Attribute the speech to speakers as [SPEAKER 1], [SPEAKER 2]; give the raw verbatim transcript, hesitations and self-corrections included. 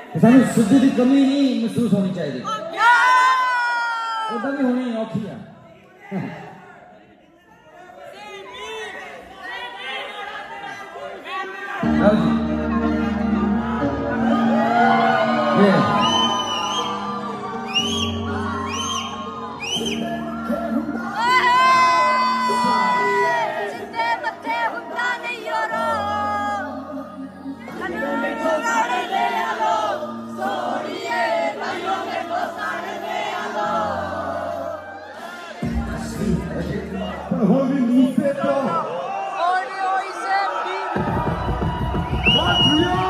[SPEAKER 1] सानू शुद्ध की कमी नहीं महसूस होनी चाहिए उदा भी होनी औखी है
[SPEAKER 2] Holy Luceto!
[SPEAKER 3] Olha o Isaac!
[SPEAKER 2] Patria!